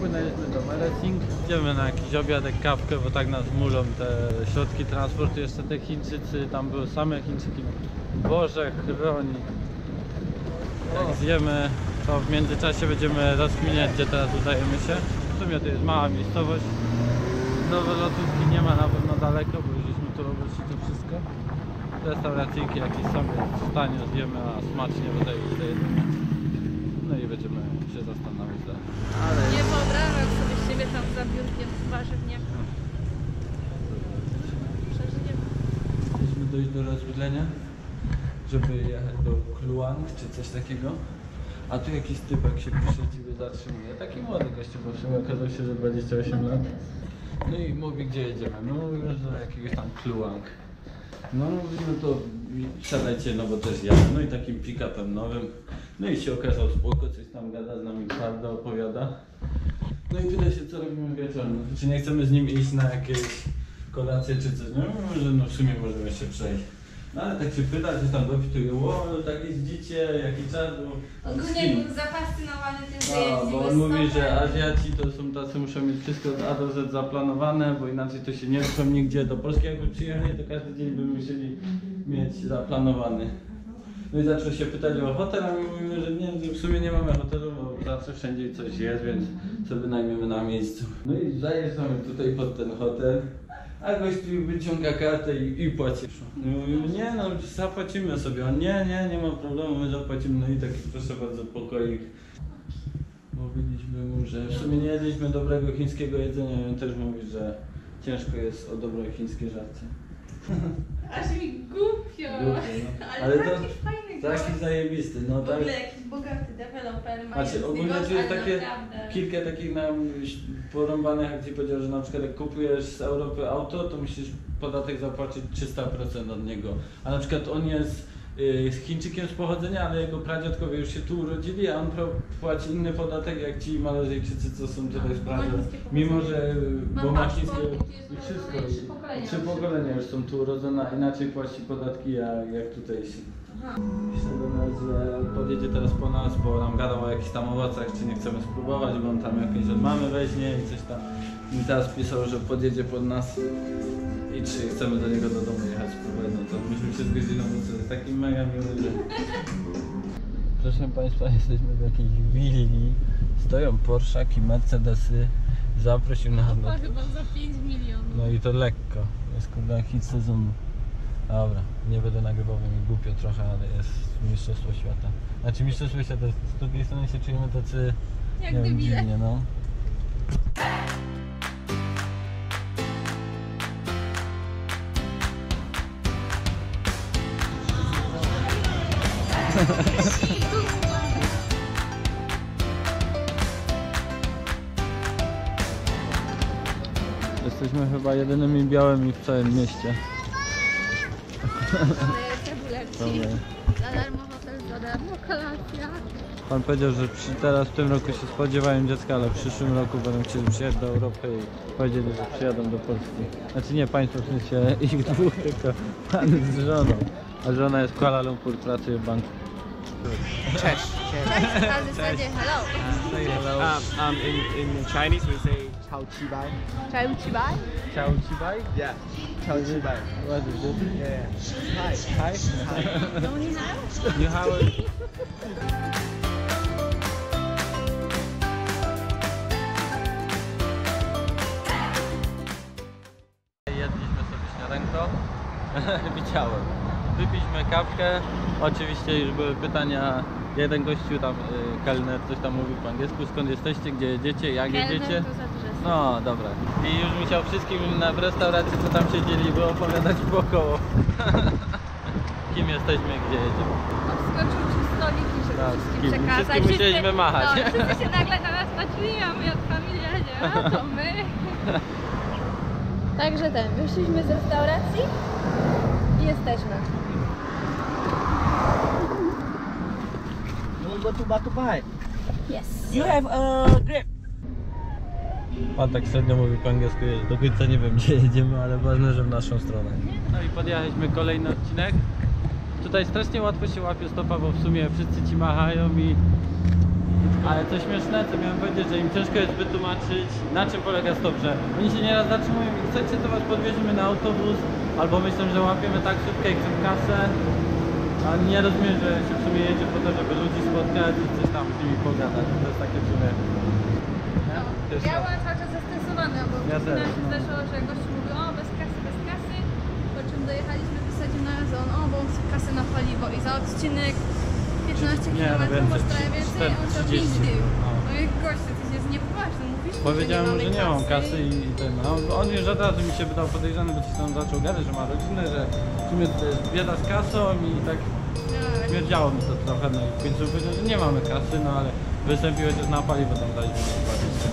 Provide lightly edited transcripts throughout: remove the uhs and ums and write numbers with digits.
przypłynęliśmy do Merecing. Idziemy na jakiś obiadek, kawkę, bo tak nas mulą te środki transportu. Jeszcze te Chińczycy, tam były same Chińczyki. Boże, chroni. Jak zjemy, to w międzyczasie będziemy rozkminiać, gdzie teraz udajemy się. W sumie to jest mała miejscowość. Nowe lotówki nie ma na pewno daleko, bo już żeśmy tu obeszli to wszystko. Restauracyjki jakieś są, więc tanio zjemy, a smacznie tutaj jedzenia. No i będziemy się zastanawiać dalej. Ale nie wyobrażam sobie siebie tam za biurkiem w warzywniaku. Przeżyjemy. Musimy dojść do rozwydlenia, żeby jechać do Kluang czy coś takiego. A tu jakiś typek się przy ciebie zatrzymuje. Taki młody gościu, bo w sumie okazał się, że 28 lat. No i mówi, gdzie jedziemy. No mówimy, że do jakiegoś tam Kluang. No mówimy, to wsiadajcie, no bo też jadę. No i takim pick-upem nowym. No i się okazał spoko, coś tam gada, z nami twardo opowiada. No i pyta się, co robimy wieczorem. Czy nie chcemy z nim iść na jakieś kolacje czy coś. No mówimy, że no w sumie możemy jeszcze przejść. No ale tak się pyta, coś tam dopytuje, o, tak jeździcie, jaki czas, bo... Ogólnie był zafascynowany tym, że No, jeździmy bo on mówi, że stopem. Azjaci to są tacy, muszą mieć wszystko od A do Z zaplanowane, bo inaczej to się nie ruszą nigdzie. Do Polski jakby przyjechali, to każdy dzień by musieli mieć zaplanowany. No i zaczął się pytać o hotel, a my mówimy, że nie, że w sumie nie mamy hotelu, bo zawsze wszędzie coś jest, więc sobie wynajmiemy na miejscu. No i zajeżdżamy tutaj pod ten hotel. A gość tu wyciąga kartę i płaci. Mówimy, nie no, zapłacimy sobie. On nie ma problemu, my zapłacimy. No i taki proszę bardzo pokoik. Mówiliśmy mu, że w sumie nie jedliśmy dobrego chińskiego jedzenia. On też mówi, że ciężko jest o dobre chińskie żarcie. Aż mi głupio. No. Ale taki fajny gość. Taki zajebisty, no W tak. ogóle jakiś bogaty deweloper ma Znaczy, ogólnie tu jest takie kilka takich porąbanych akcji, powiedział, że na przykład jak kupujesz z Europy auto, to musisz podatek zapłacić 300% od niego. A na przykład on jest Chińczykiem z pochodzenia, ale jego pradziadkowie już się tu urodzili, a on płaci inny podatek jak ci Malezyjczycy, co są tutaj z Praży. Mimo, że bo ma chińskie i wszystko. Trzy pokolenia już są tu urodzone, a inaczej płaci podatki jak tutaj się. Myślę do nas, że podjedzie teraz po nas, bo nam gadał o jakichś tam owocach, czy nie chcemy spróbować, bo on tam jakieś od mamy weźmie i coś tam. I teraz pisał, że podjedzie pod nas i czy chcemy do niego do domu jechać spróbować, no to myśmy się zgodzili, no to jest taki mega miły, że... Proszę Państwa, jesteśmy w jakiejś willi, stoją Porszaki, Mercedesy, zaprosił nas To chyba za 5 milionów. No i to lekko, jest kurde hit sezonu. Dobra, nie będę nagrywał, mi głupio trochę, ale jest mistrzostwo świata. Znaczy mistrzostwo świata, z drugiej strony się czujemy tacy, Jak nie wiem, debile. dziwnie, no. Jesteśmy chyba jedynymi białymi w całym mieście. Cebuleczki. Za darmo hotel, za darmo kolacja. Pan powiedział, że teraz w tym roku się spodziewają dziecka, ale w przyszłym roku będą chcieli przyjechać do Europy i powiedzieli, że przyjadą do Polski. Znaczy nie państwo, w sensie ich dwóch, tylko pan z żoną. A żona jest w Kuala Lumpur, pracuje w banku. Cześć. Cześć, na zasadzie hello. Say hello. In Chinese we say Chao Chi Bai. Czaju ci baj? Ciao Chi Bai? Yeah. Chao Chi Bai. What is it? Yeah. Hi. Hi. No nie znają? You have a... Jedliśmy sobie śniadanko. Widziałem. Wypiliśmy kawkę. Oczywiście już były pytania. Jeden gościu tam, kelner, coś tam mówił po angielsku. Skąd jesteście, gdzie jedziecie, jak jedziecie? To za duże są. No dobra. I już musiał wszystkim w restauracji, co tam siedzieli, opowiadać wokoło. Kim jesteśmy, gdzie jedziemy. Obskoczył 3 stoliki, żeby Tak, wszystkim wszystkim przekazać. musieliśmy machać. No, wszyscy się nagle na nas patrzyli, a my jak familia, nie? A to my. Także wyszliśmy z restauracji i jesteśmy. You go to Batu Bai. Yes. You have a grape. Pan tak średnio mówi po angielsku, do końca nie wiem, gdzie jedziemy, ale ważne, że w naszą stronę. No i podjechaliśmy kolejny odcinek. Tutaj strasznie łatwo się łapie stopa, bo w sumie wszyscy ci machają i Ale co śmieszne, co miałem powiedzieć, że im ciężko jest wytłumaczyć, na czym polega stop, że oni się nieraz zatrzymują i chcecie, to was podwieźmy na autobus, albo myślą, że łapiemy taksówkę i chcą kasę, a nie rozumiem, że się w sumie jedzie po to, żeby ludzi spotkać i coś tam z nimi pogadać. To jest takie w sumie... No. Też Ja tak. byłam cały czas zestresowana, bo Ja ja też, się no. zdarzyło, że gościu mówi, o bez kasy, po czym dojechaliśmy w zasadzie na zon, o bo on chce kasę na paliwo i za odcinek 15 Nie, no km, więcej, może trochę więcej, on za 5 30. dych. No. No i gościu, ty jest niepoważny, mówisz, Powiedziałem mu, że nie mam kasy i... i ten, no, on już od razu mi się wydał podejrzany, bo coś tam zaczął gadać, że ma rodzinę, że w sumie to jest bieda z kasą i tak Tak. śmierdziało mi to trochę, no i w końcu powiedział, że nie mamy kasy, no ale wystąpiło się na paliwo, tam daliśmy na 20.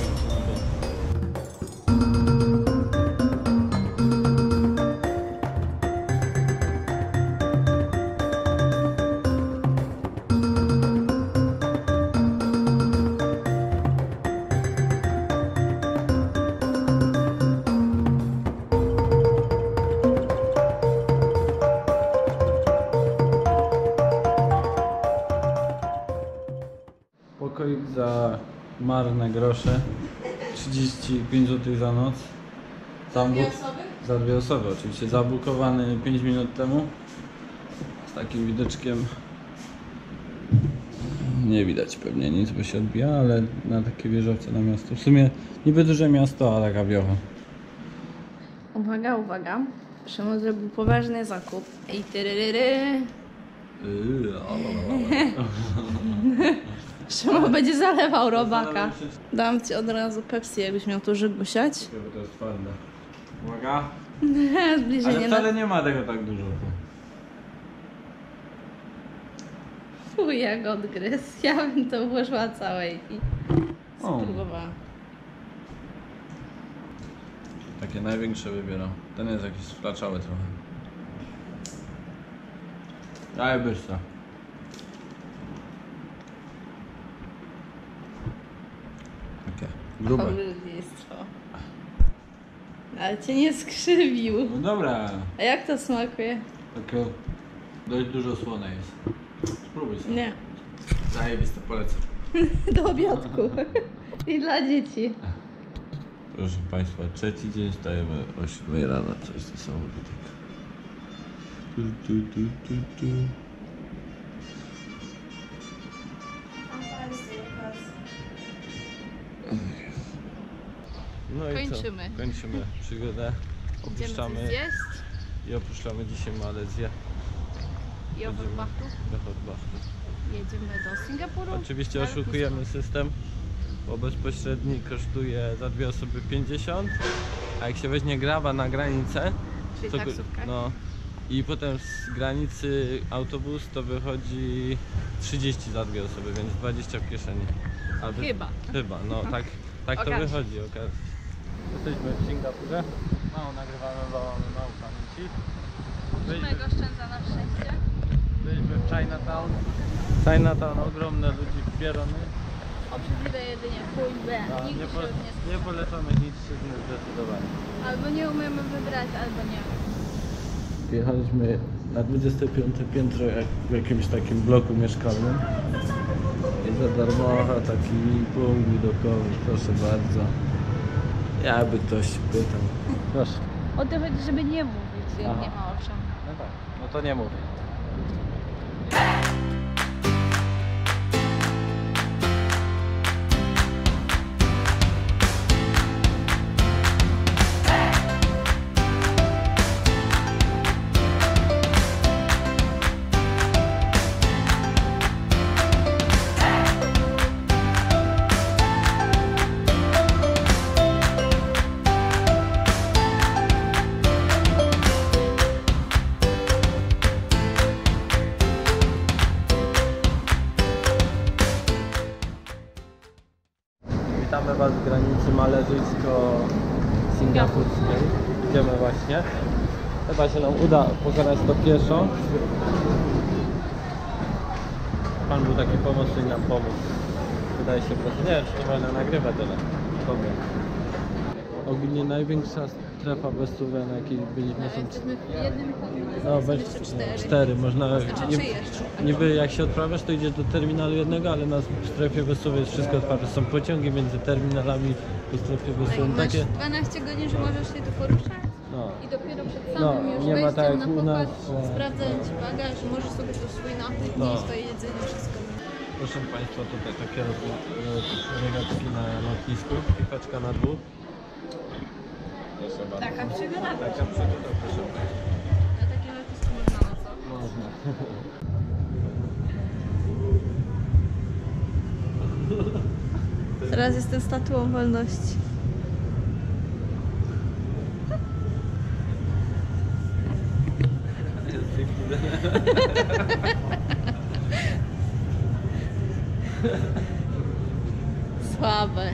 Pokoik za marne grosze, 35 zł za noc. Dwie osoby? Za 2 osoby, oczywiście zabukowany 5 minut temu. Z takim widoczkiem. Nie widać pewnie nic, bo się odbija, ale na takie wieżowce na miasto. W sumie niby duże miasto, a taka wiocha. Uwaga, uwaga. Szymon zrobił poważny zakup. I tyryryry. Szymon będzie zalewał robaka. Dam ci od razu Pepsi, jakbyś miał tu żygusiać. To jest twarde. Uwaga. Zbliżenie Ale wcale nie ma tego tak dużo. Fuj, jak odgryzł. Ja bym to włożyła całej i O. spróbowała. Takie największe wybieram. Ten jest jakiś sflaczały trochę. Daj byrsa. Takie grube. Obrzydlistwo. Ale cię nie skrzywił. No dobra. A jak to smakuje? Takie dość dużo słone jest. Spróbuj sobie. Nie. Zajebiste, polecam. Do obiadku. I dla dzieci. Proszę Państwa, trzeci dzień stajemy o 7 rano. Coś niesamowitego. No i Kończymy. co? Kończymy przygodę. Idziemy Opuszczamy coś zjeść i opuszczamy dzisiaj Malezję. i Overbachtu. Do Hornbachtu. Jedziemy do Singapuru. Oczywiście na oszukujemy lotnisko. system, bo bezpośredni kosztuje za 2 osoby 50, a jak się weźmie graba na granicę, Czyli to taksówkę. no i potem z granicy autobus to wychodzi 30 za 2 osoby, więc 20 w kieszeni. Albo, Chyba. no tak to Okaże się. wychodzi, okaże się. Jesteśmy w Singapurze, mało nagrywamy, bo mamy mało pamięci. Szymek oszczędza na szczęście. Byliśmy w Chinatown. Chinatown, ogromne ludzi, pierony. Obrzydliwe jedynie. Chuj, be. No, Nigdy się nie nie polecamy nic zdecydowanie. Albo nie umiemy wybrać, albo nie. Wjechaliśmy na 25 piętro jak w jakimś takim bloku mieszkalnym. I za darmo taki punkt widokowy, proszę bardzo. Jakby ktoś pytał. Proszę. O to chodzi, żeby nie mówić, jak Aha. nie ma o czym. No tak, no to nie mówię. Witamy Was w granicy malezyjsko-singapurskiej. Idziemy właśnie. Chyba się nam uda pokonać to pieszo. Pan był taki pomocny i nam pomógł. Wydaje się prosto. Nie wiem, czy nie można nagrywać, ale dobra. Ogólnie największa strefa bezstówia, na jakiej byliśmy. Są... Jesteśmy w jednym terminalu, No, są weź jeszcze 4. 4. Można. Znaczy 3 jeszcze. Niby jak się odprawiasz, to idziesz do terminalu jednego, ale na strefie bezstówia jest wszystko otwarte. Są pociągi między terminalami po strefie Tak, bezstówia. masz Takie. 12 godzin, że możesz się tu poruszać. No. I dopiero przed No, samym już nie ma wejściem tak na jak u nas, pokład sprawdzają ci bagaż, możesz sobie tu swój napój, No. swoje jedzenie, wszystko. Proszę Państwa, tutaj takie regatki na lotnisku, piłeczka na dwóch. Proszę bardzo. Taka przygoda. Taka przygoda, proszę Państwa. Na takie lotnisko można, no co? Można. Teraz jestem statuą wolności. Słabe.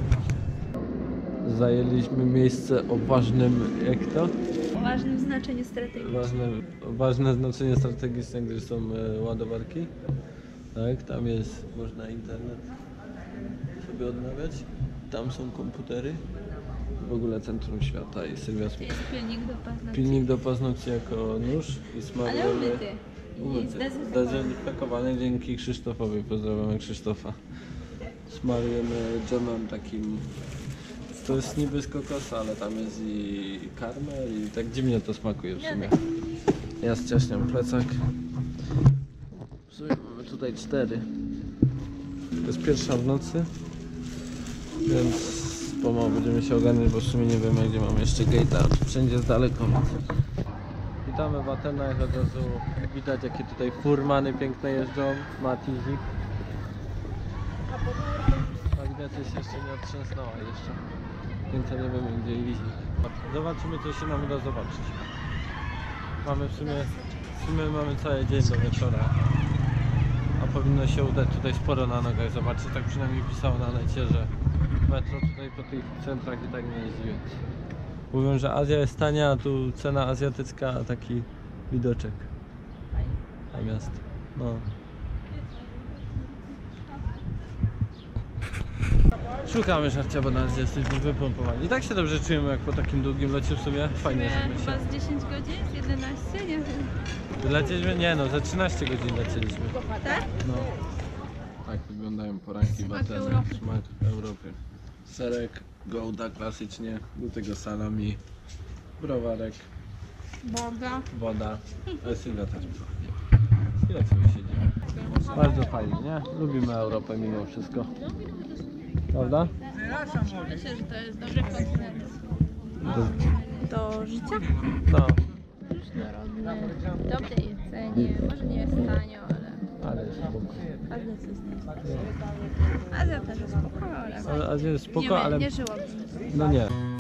Zajęliśmy miejsce o ważnym, jak to? O ważnym znaczeniu strategicznym. Ważne znaczenie strategiczne, gdzie są ładowarki. Tak, tam jest, można internet sobie odnawiać. Tam są komputery. W ogóle centrum świata i Sylwia Jest pilnik do paznokci. pilnik do paznokci jako nóż i Ale smarujemy. umyty. I Umyty. zdezynfekowany. Zdezynfekowany dzięki Krzysztofowi. Pozdrawiamy Krzysztofa. Smarujemy dżemem takim. To jest niby z kokosa, ale tam jest i karmel i tak dziwnie to smakuje w sumie. Ja ścieśniam plecak. W sumie mamy tutaj 4. To jest pierwsza w nocy, więc pomału będziemy się ogarniać, bo w sumie nie wiemy, gdzie mamy jeszcze gate'a. Wszędzie jest daleko. Witamy w Atenach, od razu widać, jakie tutaj furmany piękne jeżdżą. Mati, Zik. Agnieszka się jeszcze nie otrząsnęła jeszcze, więc nie wiemy, gdzie iść. Zobaczymy, co się nam uda zobaczyć. Mamy w sumie mamy cały dzień do wieczora, a powinno się udać tutaj sporo na nogach zobaczyć. Tak przynajmniej pisało na necie, że metro tutaj po tych centrach i tak nie jeździ. Mówią, że Azja jest tania, a tu cena azjatycka, a taki widoczek na miasto. No. Szukamy żarcia, bo na razie jesteśmy wypompowani. I tak się dobrze czujemy, jak po takim długim locie w sumie. Fajnie, żeby Chyba się... z 10 godzin, z 11, nie wiem. Lecieliśmy? Nie no, za 13 godzin lecieliśmy. Tak? No. Tak wyglądają poranki w Smak Atenach. Europy. Smak Europy. Serek, gouda klasycznie, do tego salami, browarek, Boga. woda. Ale Sylwia też pachnie. Ile sobie siedzimy? Bardzo fajnie, nie? Lubimy Europę mimo wszystko. Prawda? Myślę, że to jest dobry kontynent. Do życia? No, Różnorodne, dobre jedzenie, może nie jest tanio, ale jest spoko. każdy coś znajdzie. Azja też jest spoko, ale Azja jest spoko, ale nie żyłabym. no nie.